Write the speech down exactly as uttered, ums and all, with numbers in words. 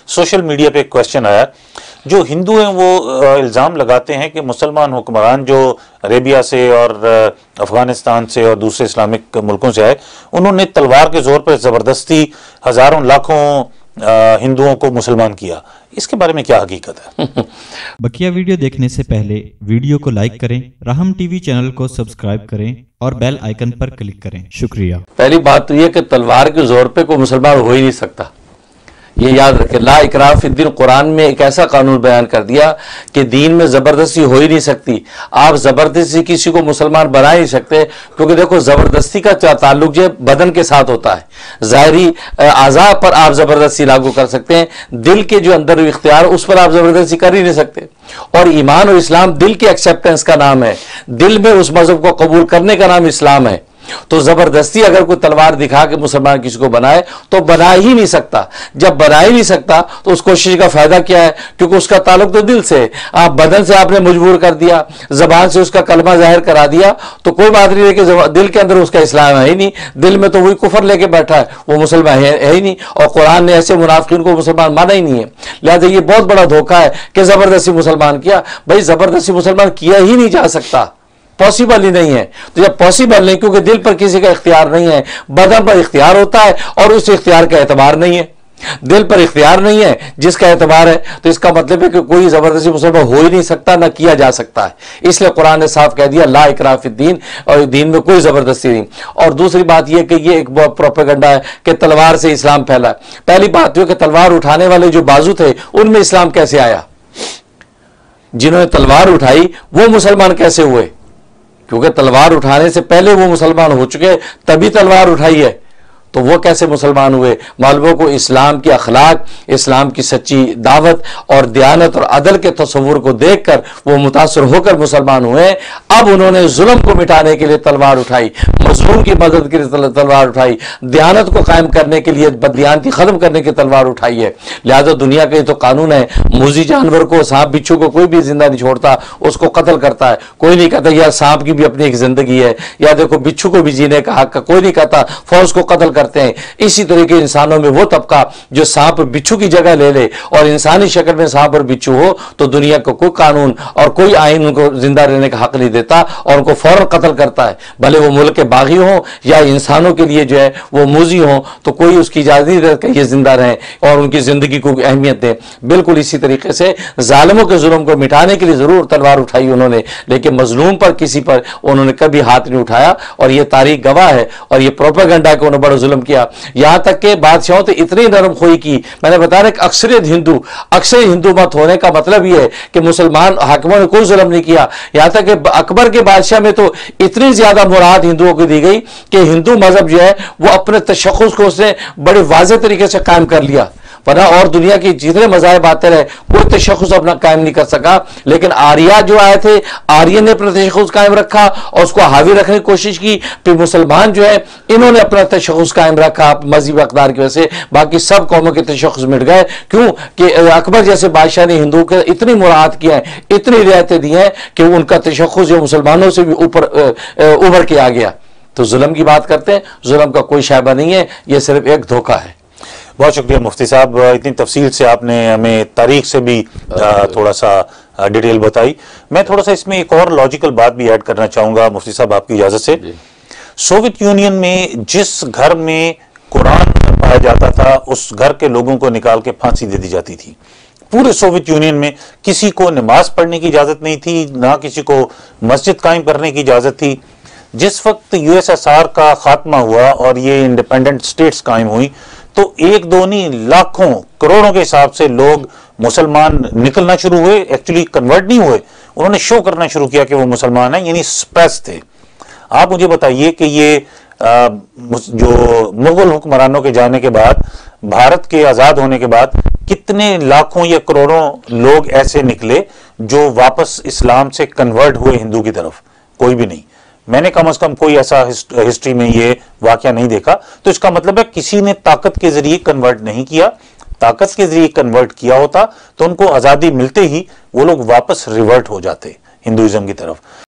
Social media पे एक question आया, जो हिंदू हैं वो इल्ज़ाम लगाते हैं कि मुसलमान हुक्मरान जो अरेबिया से और अफगानिस्तान से और दूसरे इस्लामिक मुल्कों से आए, उन्होंने तलवार के जोर पर ज़बरदस्ती हज़ारों लाखों हिंदुओं को मुसलमान किया। इसके बारे में क्या हकीकत है? बकिया वीडियो देखने से पहले वीडियो को लाइक करें, राहम टीवी चैनल को सब्सक्राइब करें और बेल आइकन पर क्लिक करें। शुक्रिया। पहली बात तो यह कि तलवार के जोर पे कोई मुसलमान हो ही नहीं सकता, ये याद रखें। ला इकराह फिद्दीन, कुरान में एक ऐसा कानून बयान कर दिया कि दीन में ज़बरदस्ती हो ही नहीं सकती। आप ज़बरदस्ती किसी को मुसलमान बना ही नहीं सकते, क्योंकि देखो ज़बरदस्ती का ताल्लुक जो बदन के साथ होता है, ज़ाहिरी आज़ा पर आप ज़बरदस्ती लागू कर सकते हैं, दिल के जो अंदर इख्तियार उस पर आप ज़बरदस्ती कर ही नहीं सकते। और ईमान और इस्लाम दिल के एक्सेप्टेंस का नाम है, दिल में उस मज़हब को कबूल करने का नाम इस्लाम है। तो जबरदस्ती अगर कोई तलवार दिखा के मुसलमान किसी को बनाए तो बना ही नहीं सकता। जब बना ही नहीं सकता तो उस कोशिश का फायदा क्या है, क्योंकि उसका ताल्लुक तो दिल से। आप बदन से आपने मजबूर कर दिया, जबान से उसका कलमा जाहिर करा दिया, तो कोई बात नहीं है कि दिल के अंदर उसका इस्लाम है ही नहीं, दिल में तो वही कुफर लेके बैठा है, वो मुसलमान है, है ही नहीं। और कुरान ने ऐसे मुनाफिकीन को मुसलमान माना ही नहीं है। लिहाजा ये बहुत बड़ा धोखा है कि जबरदस्ती मुसलमान किया। भाई जबरदस्ती मुसलमान किया ही नहीं जा सकता, पॉसिबल ही नहीं है। तो जब पॉसिबल नहीं, क्योंकि दिल पर किसी का इख्तियार नहीं है, बदन पर इख्तियार होता है और उस इख्तियार का एतबार नहीं है। दिल पर इख्तियार नहीं है जिसका एतबार है, तो इसका मतलब है कि कोई जबरदस्ती मुसलमान हो ही नहीं सकता, ना किया जा सकता है। इसलिए कुरान ने साफ कह दिया ला इकराह फिद्दीन, और दीन में कोई जबरदस्ती नहीं। और दूसरी बात यह कि ये एक प्रोपेगेंडा है कि तलवार से इस्लाम फैला। पहली बात यह कि तलवार उठाने वाले जो बाजू थे उनमें इस्लाम कैसे आया? जिन्होंने तलवार उठाई वो मुसलमान कैसे हुए? क्योंकि तलवार उठाने से पहले वो मुसलमान हो चुके, तभी तलवार उठाई है, तो वो कैसे मुसलमान हुए? मालूम को इस्लाम की अखलाक, इस्लाम की सच्ची दावत और दयानत और अदल के तस्वुर को देखकर वो मुतासर होकर मुसलमान हुए। अब उन्होंने जुल्म को मिटाने के लिए तलवार उठाई, मजलूम की मदद के लिए तलवार उठाई, दयानत को कायम करने के लिए बददियानती खत्म करने की तलवार उठाई है। लिहाजा दुनिया का ये तो कानून है, मूजी जानवर को, सांप बिच्छू को कोई भी जिंदा नहीं छोड़ता, उसको कत्ल करता है। कोई नहीं कहता यार सांप की भी अपनी एक जिंदगी है, या देखो बिच्छू को भी जीने का हक, कोई नहीं कहता फौज को कत्ल करते हैं। इसी तरीके इंसानों में वो तबका जो सांप बिच्छू की जगह ले ले और इंसानी शक्ल में सांप और बिच्छू हो, तो दुनिया का कोई कानून और कोई आइन उनको जिंदा रहने का हक नहीं देता और उनको फौरन कत्ल करता है। भले वो मुल्क के बागी हो या इंसानों के लिए जो है वो मूजी हो, तो कोई उसकी इजाजत नहीं देता कि ये जिंदा रहें और उनकी जिंदगी को अहमियत दें। बिल्कुल इसी तरीके से जालिमों के जुल्म को मिटाने के लिए जरूर तलवार उठाई उन्होंने, लेकिन मजलूम पर किसी पर उन्होंने कभी हाथ नहीं उठाया। और ये तारीख गवाह है, और ये प्रोपेगेंडा कि उन्होंने बड़ा जुल्म किया। यहां तक के बादशाहों तो इतनी नरम खोई की, मैंने बताया कि अक्सरियत हिंदू अक्सर हिंदू मत होने का मतलब यह है कि मुसलमान हाकिमों ने कोई जुल्म नहीं किया। यहां तक कि अकबर के बादशाह में तो इतनी ज्यादा मुराद हिंदुओं को दी गई कि हिंदू मजहब जो है वो अपने तशख्खुस को उसने बड़े वाज़ेह तरीके से कायम कर लिया। वरना और दुनिया की जितने मज़ाहिब आते रहे कोई तशख्खुस अपना कायम नहीं कर सका, लेकिन आर्या जो आए थे, आर्य ने अपना तशख्खुस कायम रखा और उसको हावी रखने की कोशिश की। फिर मुसलमान जो है इन्होंने अपना तशख्खुस कायम रखा मज़हबी अक़दार की वजह से। बाकी सब कौमों के तशख्खुस मिट गए। क्यों कि अकबर जैसे बादशाह ने हिंदुओं के इतनी मुराद किया है, इतनी रियायतें दी हैं कि उनका तशख्खुस जो मुसलमानों से भी ऊपर उभर के आ गया। तो जुल्म की बात करते हैं, जुल्म का कोई शायबा नहीं है, यह सिर्फ एक धोखा है। बहुत शुक्रिया मुफ्ती साहब, इतनी तफसील से आपने हमें तारीख से भी थोड़ा सा डिटेल बताई। मैं थोड़ा सा इसमें एक और लॉजिकल बात भी ऐड करना चाहूँगा मुफ्ती साहब आपकी इजाज़त से। सोवियत यूनियन में जिस घर में कुरान पाया जाता था उस घर के लोगों को निकाल के फांसी दे दी जाती थी। पूरे सोवियत यूनियन में किसी को नमाज पढ़ने की इजाज़त नहीं थी, ना किसी को मस्जिद कायम करने की इजाज़त थी। जिस वक्त यूएसएसआर का खात्मा हुआ और ये इंडिपेंडेंट स्टेट्स कायम हुई, तो एक दो नहीं लाखों करोड़ों के हिसाब से लोग मुसलमान निकलना शुरू हुए। एक्चुअली कन्वर्ट नहीं हुए, उन्होंने शो करना शुरू किया कि वो मुसलमान हैं, यानी स्पेस थे। आप मुझे बताइए कि ये आ, जो मुगल हुक्मरानों के जाने के बाद, भारत के आज़ाद होने के बाद कितने लाखों या करोड़ों लोग ऐसे निकले जो वापस इस्लाम से कन्वर्ट हुए हिंदू की तरफ? कोई भी नहीं। मैंने कम से कम कोई ऐसा हिस्ट्री में ये वाकया नहीं देखा। तो इसका मतलब है किसी ने ताकत के जरिए कन्वर्ट नहीं किया। ताकत के जरिए कन्वर्ट किया होता तो उनको आज़ादी मिलते ही वो लोग वापस रिवर्ट हो जाते हिंदुइज्म की तरफ।